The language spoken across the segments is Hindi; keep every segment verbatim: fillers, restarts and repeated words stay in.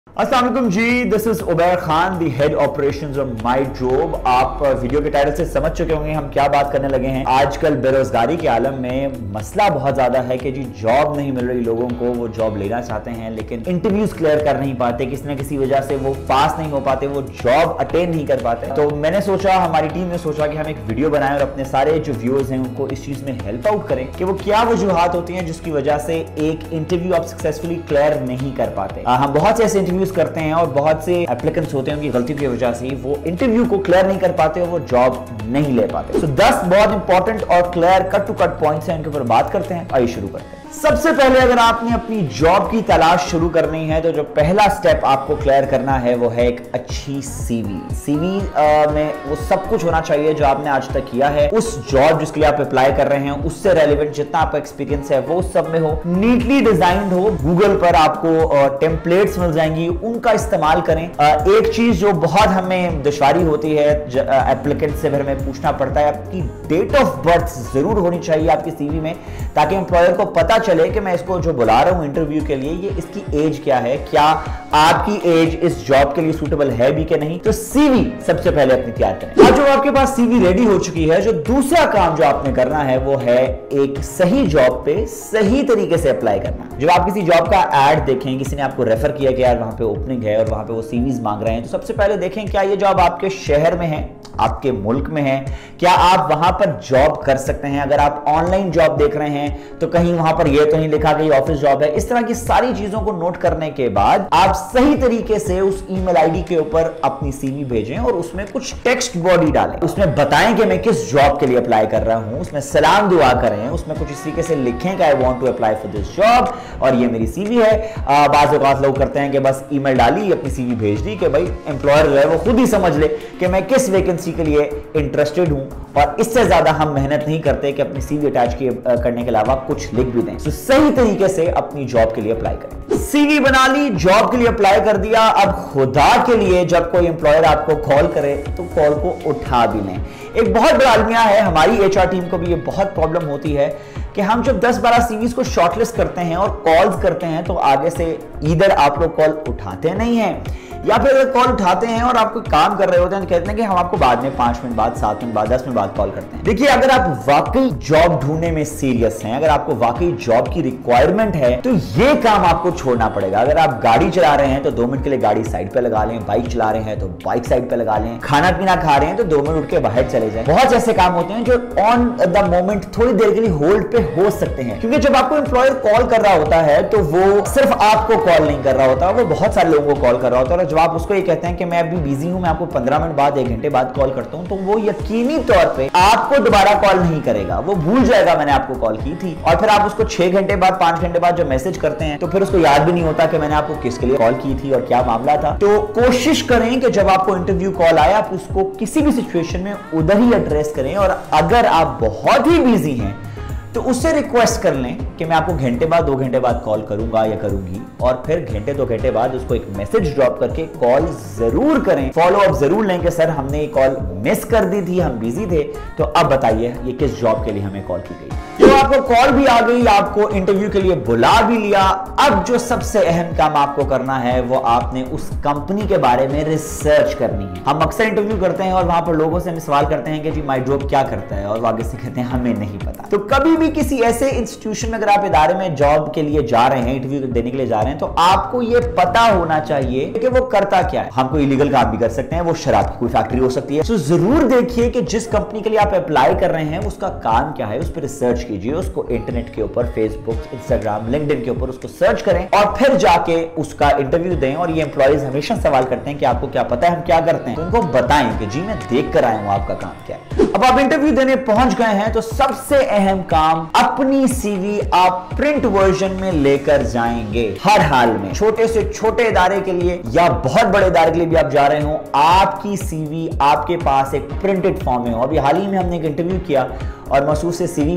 अस्सलाम वालेकुम ji, this is Ubair Khan, the head operations of my job. आप वीडियो के टाइटल से समझ चुके होंगे हम क्या बात करने लगे हैं। आजकल बेरोजगारी के आलम में मसला बहुत ज्यादा है कि जी जॉब नहीं मिल रही लोगों को, वो जॉब लेना चाहते हैं लेकिन इंटरव्यूज क्लियर कर नहीं पाते, किसी न किसी वजह से वो पास नहीं हो पाते, वो जॉब अटेंड नहीं कर पाते। तो मैंने सोचा, हमारी टीम ने सोचा कि हम एक वीडियो बनाएं और अपने सारे जो व्यूअर्स हैं उनको इस चीज में हेल्प आउट करें कि वो क्या वजूहात होती हैं जिसकी वजह से एक इंटरव्यू आप सक्सेसफुली क्लियर नहीं कर पाते। हम बहुत से ऐसे इंटरव्यूज करते हैं और बहुत से एप्लीकेंट्स होते हैं उनकी गलती की वजह से वो इंटरव्यू को क्लियर नहीं कर पाते और वो जॉब नहीं ले पाते। सो so, दस बहुत इंपॉर्टेंट और clear cut to cut points हैं, उनके ऊपर बात करते हैं। आइए शुरू करते हैं। सबसे पहले अगर आपने अपनी जॉब की तलाश शुरू करनी है तो जो पहला स्टेप आपको क्लियर करना है वो है एक अच्छी सीवी। सीवी में वो सब कुछ होना चाहिए जो आपने आज तक किया है, उस जॉब जिसके लिए आप अप्लाई कर रहे हैं उससे रेलेवेंट जितना आपका एक्सपीरियंस है वो सब में हो, नीटली डिजाइंड हो। गूगल पर आपको टेम्पलेट्स मिल जाएंगी, उनका इस्तेमाल करें। एक चीज जो बहुत हमें दुश्वारी होती है एप्लीकेंट से फिर हमें पूछना पड़ता है, आपकी डेट ऑफ बर्थ जरूर होनी चाहिए आपकी सीवी में ताकि एम्प्लॉयर को पता चले कि मैं इसको जो बुला रहा हूं इंटरव्यू के लिए, ये इसकी एज क्या है, क्या आपकी एज इस जॉब के लिए सूटेबल है भी कि नहीं। तो सीवी सबसे पहले अपनी तैयार करें। आज जो आपके पास सीवी रेडी हो चुकी है, जो दूसरा काम जो आपने करना है वो है एक सही जॉब पे सही तरीके से अप्लाई करना। जब आप किसी जॉब का एड देखें, किसी ने आपको रेफर किया कि यार वहां पे ओपनिंग है और वहां पे वो सीवीज मांग रहे हैं, तो सबसे पहले देखें क्या ये जॉब आपके शहर में है, आपके मुल्क में है, क्या आप वहां पर जॉब कर सकते हैं। अगर आप ऑनलाइन जॉब देख रहे हैं तो कहीं वहां पर यह तो नहीं लिखा कि ऑफिस जॉब है। इस तरह की सारी चीजों को नोट करने के बाद आप सही तरीके से उस ईमेल आईडी के ऊपर अपनी सीवी भेजें और उसमें कुछ टेक्स्ट बॉडी डालें, उसमें बताएं कि मैं किस जॉब के लिए अप्लाई कर रहा हूं, उसमें सलाम दुआ करें, उसमें कुछ इस तरीके से लिखें कि I want to apply for this job और ये मेरी सीवी है। बाज़ औक़ात लोग करते हैं कि बस ईमेल डाली, अपनी सीवी भेज दी कि भाई एम्प्लॉयर जो है वो खुद ही समझ ले कि मैं किस वैकेंसी के लिए इंटरेस्टेड हूं, और इससे ज्यादा हम मेहनत नहीं करते कि अपनी सीवी अटैच करने के अलावा कुछ लिख भी दें। तो सही तरीके से अपनी जॉब के लिए अप्लाई करें। सीवी बना ली, जॉब के लिए अप्लाई कर दिया, अब खुदा के लिए जब कोई एम्प्लॉयर आपको कॉल करे तो कॉल को उठा भी लें। एक बहुत बड़ा अलमिया है, हमारी एचआर टीम को भी ये बहुत प्रॉब्लम होती है कि हम जब दस बारह सीवीज को शॉर्टलिस्ट करते हैं और कॉल्स करते हैं तो आगे से इधर आप लोग कॉल उठाते नहीं हैं, या फिर अगर कॉल उठाते हैं और आप कोई काम कर रहे होते हैं तो कहते हैं कि हम आपको बाद में पांच मिनट बाद, सात मिनट बाद, दस मिनट बाद कॉल करते हैं। देखिए, अगर आप वाकई जॉब ढूंढने में सीरियस हैं, अगर आपको वाकई जॉब की रिक्वायरमेंट है तो ये काम आपको छोड़ना पड़ेगा। अगर आप गाड़ी चला रहे हैं तो दो मिनट के लिए गाड़ी साइड पे लगा लें, बाइक चला रहे हैं तो बाइक साइड पे लगा लें, खाना पीना खा रहे हैं तो दो मिनट उठ के बाहर चले जाएं। बहुत ऐसे काम होते हैं जो ऑन द मोमेंट थोड़ी देर के लिए होल्ड पे हो सकते हैं, क्योंकि जब आपको एम्प्लॉयर कॉल कर रहा होता है तो वो सिर्फ आपको कॉल नहीं कर रहा होता, वो बहुत सारे लोगों को कॉल कर रहा होता है। और जब आप उसको ये कहते हैं कि मैं अभी बिजी हूं, मैं आपको पंद्रह मिनट बाद, एक घंटे बाद कॉल करता हूं, तो वो यकीनी तौर पे आपको दोबारा कॉल नहीं करेगा, वो भूल जाएगा मैंने आपको कॉल की थी। और फिर आप उसको छह घंटे बाद, पांच घंटे बाद जब मैसेज करते हैं तो फिर उसको याद भी नहीं होता कि मैंने आपको किसके लिए कॉल की थी और क्या मामला था। तो कोशिश करें कि जब आपको इंटरव्यू कॉल आए आप उसको किसी भी सिचुएशन में उधर ही एड्रेस करें, और अगर आप बहुत ही बिजी हैं तो उससे रिक्वेस्ट कर लें कि मैं आपको घंटे बाद, दो घंटे बाद कॉल करूंगा या करूंगी, और फिर घंटे दो घंटे बाद उसको एक मैसेज ड्रॉप करके कॉल जरूर करें, फॉलो अप जरूर लें कि सर हमने ये कॉल मिस कर दी थी, हम बिजी थे, तो अब बताइए ये किस जॉब के लिए हमें कॉल की गई। तो आपको कॉल भी आ गई, आपको इंटरव्यू के लिए बुला भी लिया। अब जो सबसे अहम काम आपको करना है वो आपने उस कंपनी के बारे में रिसर्च करनी है। हम अक्सर इंटरव्यू करते हैं और वहां पर लोगों से हम सवाल करते हैं कि जी माय जॉब क्या करता है, और वो आगे से कहते हैं हमें नहीं पता। तो कभी भी किसी ऐसे इंस्टीट्यूशन में अगर आप इदारे में जॉब के लिए जा रहे हैं, इंटरव्यू देने के लिए जा रहे हैं, तो आपको यह पता होना चाहिए कि वो करता क्या है। हम कोई इलीगल काम भी कर सकते हैं, वो शराब की कोई फैक्ट्री हो सकती है। तो जरूर देखिए कि जिस कंपनी के लिए आप अप्लाई कर रहे हैं उसका काम क्या है, उस पर रिसर्च कीजिए, उसको इंटरनेट के ऊपर, फेसबुक, इंस्टाग्राम, लिंक्डइन के ऊपर उसको सर्च करें और फिर जाके उसका इंटरव्यू दें। और ये एम्प्लॉइज हमेशा सवाल करते हैं कि आपको क्या पता है हम क्या करते हैं, तो उनको बताएं कि जी मैं देख कर आया हूं आपका काम क्या है। अब आप इंटरव्यू देने पहुंच गए हैं तो सबसे अहम काम, अपनी सीवी आप प्रिंट वर्जन में लेकर जाएंगे। हर हाल में, छोटे से छोटे इदारे के लिए या बहुत बड़े इदारे के लिए भी आप जा रहे हो, आपकी सीवी आपके पास एक प्रिंटेड फॉर्म में हो। अभी हाल ही में हमने एक इंटरव्यू किया और मसूद से सीवी मांगी तो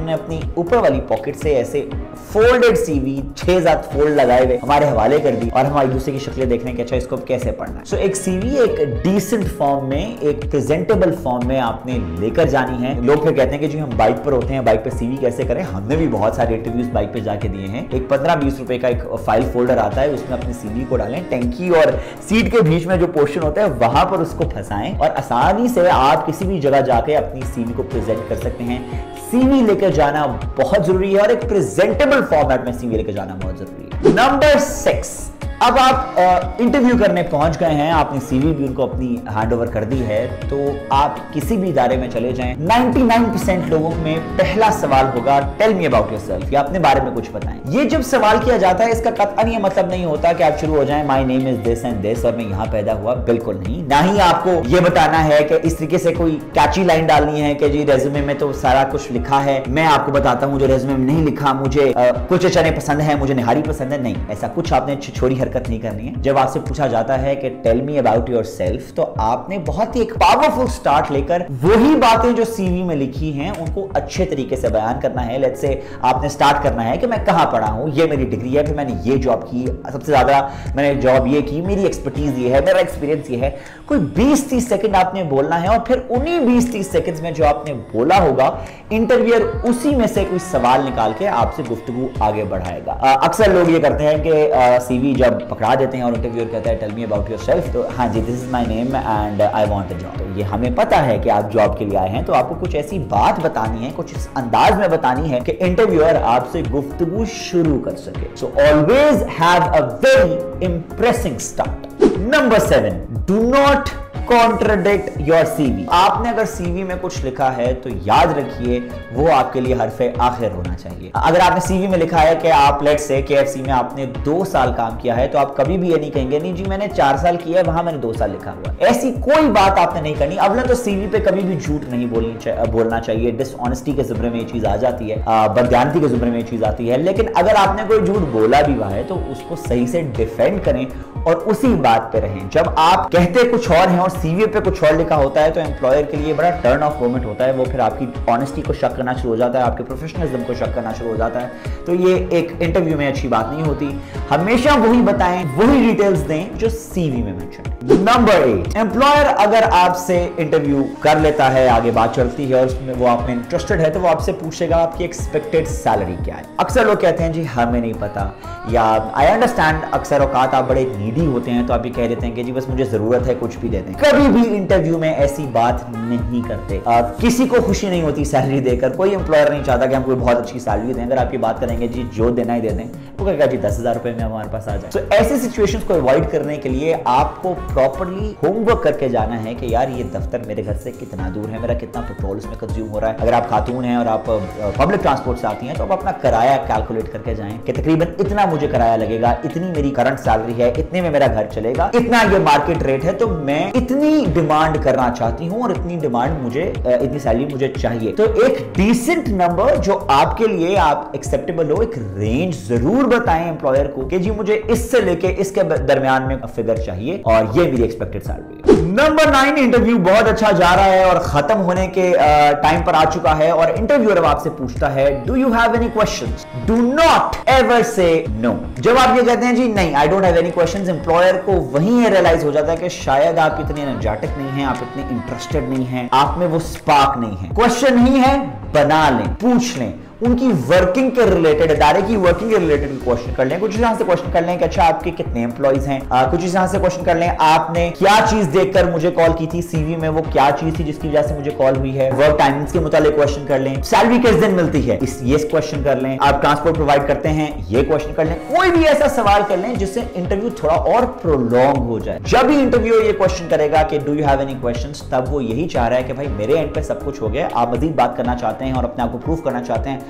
हमने अपनी ऊपर वाली पॉकेट से ऐसे फोल्डेड सीवी छह सात फोल्ड लगाए हुए हमारे हवाले कर दी और हम एक दूसरे की शक्लें देखने के अच्छा इसको कैसे पढ़ना है। सो so, एक सीवी एक डिसेंट फॉर्म में, एक प्रेजेंटेबल फॉर्म में आपने लेकर जानी है। लोग फिर कहते हैं कि जी हम बाइक पर होते हैं, बाइक पे सीवी कैसे करें। हमने भी बहुत सारे इंटरव्यूज बाइक पे जाके दिए हैं। एक पंद्रह बीस रुपए का एक फाइल फोल्डर आता है, उसमें अपनी सीवी को डालें, टंकी और सीट के बीच में जो पोर्शन होता है वहां पर उसको फंसाएं और आसानी से आप किसी भी जगह जाके अपनी सीवी को प्रेजेंट कर सकते हैं। सीवी लेकर जाना बहुत जरूरी है और एक प्रेजेंटेबल फॉर्मेट में सीवी लेकर जाना बहुत जरूरी है। नंबर सिक्स, अब आप इंटरव्यू करने पहुंच गए हैं, आपने सीवी भी उनको अपनी हैंडओवर कर दी है, तो आप किसी भी इदारे में चले जाएं, निन्यानवे परसेंट लोगों में पहला सवाल होगा टेल मी अबाउट योरसेल्फ, या अपने बारे में कुछ बताएं। ये जब सवाल किया जाता है इसका कतई ये मतलब नहीं होता कि आप शुरू हो जाएं my name is this and this और मैं यहां पैदा हुआ, बिल्कुल नहीं। ना ही आपको ये बताना है कि इस तरीके से कोई कैची लाइन डालनी है कि जी रेज्यूमे में तो सारा कुछ लिखा है, मैं आपको बताता हूं जो रेज्यूमे में नहीं लिखा, मुझे कुछ चने पसंद है, मुझे निहारी पसंद है। नहीं, ऐसा कुछ आपने छोरी नहीं करनी है। जब आपसे पूछा जाता है कि टेल मी अबाउट योरसेल्फ, तो आपने बहुत ही एक पावरफुल स्टार्ट लेकर वही बातें जो सीवी में लिखी हैं उनको अच्छे तरीके से बयान करना है। लेट्स से आपने स्टार्ट करना है कि मैं कहां पढ़ा हूं, ये मेरी डिग्री है, फिर मैंने ये जॉब की, सबसे ज्यादा मैंने जॉब ये की, मेरी एक्सपर्टीज ये है, मेरा एक्सपीरियंस ये है। कोई बीस तीस सेकंड आपने बोलना है और फिर उन्हीं बीस तीस सेकंड्स में जो आपने बोला होगा इंटरव्यूअर उसी में से कोई सवाल निकाल के आपसे गुफ्तगू आगे बढ़ाएगा। अक्सर लोग ये करते हैं कि सीवी जब पकड़ा देते हैं और इंटरव्यूअर कहता है टेल मी अबाउट योरसेल्फ, तो हाँ जी this is my name and I want a job. तो ये हमें पता है कि आप जॉब के लिए आए हैं, तो आपको कुछ ऐसी बात बतानी है, कुछ इस अंदाज में बतानी है कि इंटरव्यूअर आपसे गुफ्तगू शुरू कर सके। So always have a very impressing start. Number seven, do not contradict your CV. आपने अगर सीवी में कुछ लिखा है तो याद रखिए वो आपके लिए हरफे आखिर होना चाहिए। अगर आपने सीवी में लिखा है कि आप लेट्स से केएफसी में आपने दो साल काम किया है, तो आप कभी भी ये नहीं कहेंगे नहीं जी मैंने चार साल किया है, वहां मैंने दो साल लिखा हुआ है। ऐसी कोई बात आपने नहीं करनी। अवला तो सीवी पे कभी भी झूठ नहीं बोलनी चा, बोलना चाहिए। डिसऑनेस्टी के जुमरे में ये चीज आ जाती है, बदयानती के जुमरे में ये चीज आती है। लेकिन अगर आपने कोई झूठ बोला भी हुआ है तो उसको सही से डिफेंड करें और उसी बात पे रहें। जब आप कहते कुछ और हैं और सीवी पे कुछ और लिखा होता है तो एम्प्लॉयर के लिए बड़ा टर्न ऑफ मोमेंट होता है। वो फिर आपकी ऑनेस्टी को शक करना शुरू हो जाता है, आपके प्रोफेशनलिज्म को शक करना शुरू हो जाता है। तो ये एक इंटरव्यू में अच्छी बात नहीं होती। हमेशा वही बताएं, वही डिटेल्स दें जो सीवी में मेंशन है। नंबर एट, एम्प्लॉयर अगर आपसे इंटरव्यू कर लेता है, आगे बात चलती है और उसमें वो आप में इंटरेस्टेड है, तो वो आपसे पूछेगा आपकी एक्सपेक्टेड सैलरी क्या है। अक्सर लोग कहते हैं जी हमें नहीं पता, या आई अंडरस्टैंड अक्सर औकात आप बड़े नीडी होते हैं तो आप ये कह देते हैं कि जी बस मुझे जरूरत है कुछ भी दे दें। कभी भी इंटरव्यू में ऐसी बात नहीं करते। आ, किसी को खुशी नहीं होती सैलरी देकर, कोई एम्प्लॉयर नहीं चाहता कि हम कोई बहुत अच्छी सैलरी दें। अगर आप ये बात करेंगे जी जो देना ही दे दें, वो कहेगा जी दस हजार रुपए में हमारे पास आ जाए। तो so, ऐसी सिचुएशंस को अवॉइड करने के लिए आपको प्रॉपर्ली होमवर्क करके जाना है कि यार ये दफ्तर मेरे घर से कितना दूर है, मेरा कितना पेट्रोल इसमें कंज्यूम हो रहा है। अगर आप खातून हैं और आप पब्लिक ट्रांसपोर्ट से आती हैं तो आप अपना किराया कैलकुलेट करके जाएं कि तकरीबन इतना मुझे किराया लगेगा, इतनी मेरी करंट सैलरी है, इतने में मेरा घर चलेगा, इतना ये मार्केट रेट है, तो मैं इतनी डिमांड करना चाहती हूं और इतनी डिमांड मुझे, इतनी सैलरी मुझे चाहिए। तो एक डिसेंट नंबर जो आपके लिए आप एक्सेप्टेबल हो, एक रेंज जरूर बताएं एम्प्लॉयर को कि जी मुझे इससे लेके इसके दरमियान में फिगर चाहिए और ये मेरी एक्सपेक्टेड सैलरी है। नंबर नाइन, इंटरव्यू बहुत अच्छा जा रहा है और खत्म होने के टाइम पर आ चुका है और इंटरव्यूअर आपसे पूछता है do you have any questions? Do not ever say no. जब आप ये कहते हैं जी नहीं I don't have any questions, employer को वहीं ये रियलाइज हो जाता है कि शायद आप इतने एनर्जेटिक नहीं हैं, आप इतने इंटरेस्टेड नहीं हैं, आप में वो स्पार्क नहीं है। क्वेश्चन नहीं है, बना लें, पूछ लें, उनकी वर्किंग के रिलेटेड, इदारे की वर्किंग के रिलेटेड क्वेश्चन कर लें। कुछ यहाँ से क्वेश्चन कर लें कि अच्छा आपके कितने एम्प्लॉइज हैं, आ, कुछ यहाँ से क्वेश्चन कर लें आपने क्या चीज देखकर मुझे कॉल की थी, सीवी में वो क्या चीज थी जिसकी वजह से मुझे कॉल हुई है, वर्क टाइमिंग्स के मुताबिक क्वेश्चन कर लें, सैलरी किस दिन मिलती है इस ये क्वेश्चन कर लें, आप ट्रांसपोर्ट प्रोवाइड करते हैं ये क्वेश्चन कर लें। कोई भी ऐसा सवाल कर लें जिससे इंटरव्यू थोड़ा और प्रोलॉन्ग हो जाए। जब भी इंटरव्यू ये क्वेश्चन करेगा कि do you have any questions, तब वो यही चाह रहा है कि भाई मेरे एंड पे सब कुछ हो गया, आप मजीद बात करना चाहते हैं और अपने आप को प्रूव करना चाहते हैं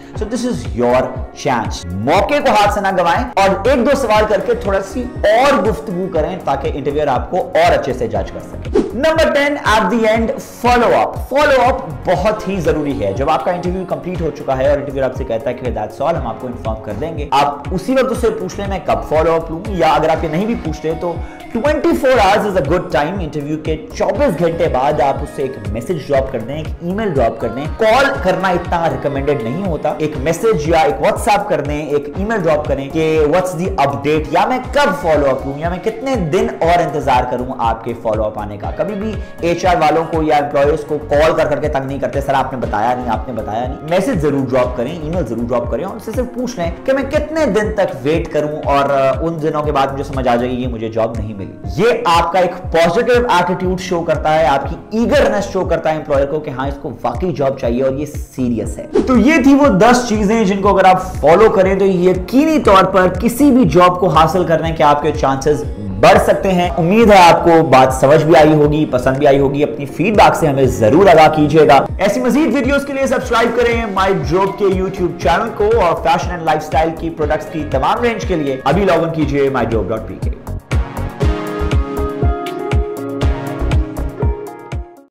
so this is your chance. मौके को हाथ से ना गवाएं और एक दो सवाल करके थोड़ा सी और गुफ्तगू करें ताकि इंटरव्यूअर आपको और अच्छे से जज कर सके। Number ten, at the end follow up. Follow up बहुत ही जरूरी है। जब आपका इंटरव्यू कंप्लीट हो चुका है और इंटरव्यूअर आपसे कहता है कि दैट्स ऑल, हम आपको इन्फॉर्म कर देंगे, आप उसी वक्त उससे पूछ लें मैं कब फॉलो अप लूं, या अगर आप ये नहीं भी पूछ रहे तो चौबीस hours is a good time. Interview के चौबीस घंटे बाद आप उससे एक मैसेज ड्रॉप कर दें, एक ईमेल ड्रॉप कर दें। कॉल करना इतना रिकमेंडेड नहीं होता, एक मैसेज या एक व्हाट्सएप कर दें, एक ईमेल ड्रॉप करें कि व्हाट्स द अपडेट, या मैं कब फॉलो अप लूं, या मैं कितने दिन और इंतजार करूं आपके फॉलो अप आने का। कभी भी एचआर वालों को या एम्प्लॉयर्स को कॉल कर करके तंग नहीं करते, सर आपने बताया नहीं, आपने बताया नहीं। मैसेज जरूर ड्रॉप करें, ईमेल जरूर ड्रॉप करें और उससे सिर्फ पूछ लें कि मैं कितने दिन तक वेट करूं और उन दिनों के बाद मुझे समझ आ जाएगी मुझे जॉब नहीं मिली। ये आपका एक पॉजिटिव एटीट्यूड शो करता है, आपकी ईगरनेस शो करता है एम्प्लॉयर को कि हाँ इसको वाकई जॉब चाहिए और ये सीरियस है। तो ये थी वो दस चीजें जिनको अगर आप फॉलो करें तो यकीनी तौर पर किसी भी जॉब को हासिल करने के आपके चांसेस बढ़ सकते हैं। उम्मीद है आपको बात समझ भी आई होगी, पसंद भी आई होगी। अपनी फीडबैक से हमें जरूर आगाह कीजिएगा। ऐसी मजीद वीडियोस के लिए सब्सक्राइब करें माय जॉब के यूट्यूब चैनल को और फैशन एंड लाइफस्टाइल की प्रोडक्ट्स की तमाम रेंज के लिए अभी लॉग इन कीजिए माई जॉब डॉट पी के।